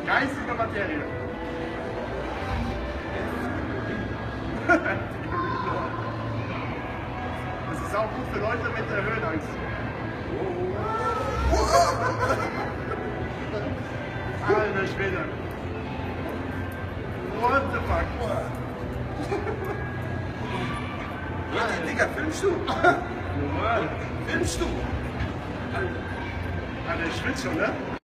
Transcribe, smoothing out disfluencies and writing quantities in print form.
Geistige Materie. Das ist auch gut für Leute mit der Höhenangst. Alter Schwede. What the fuck? Ja, Digga, filmst du? Normal. Filmst du? Alter, ich schwitze schon, ne?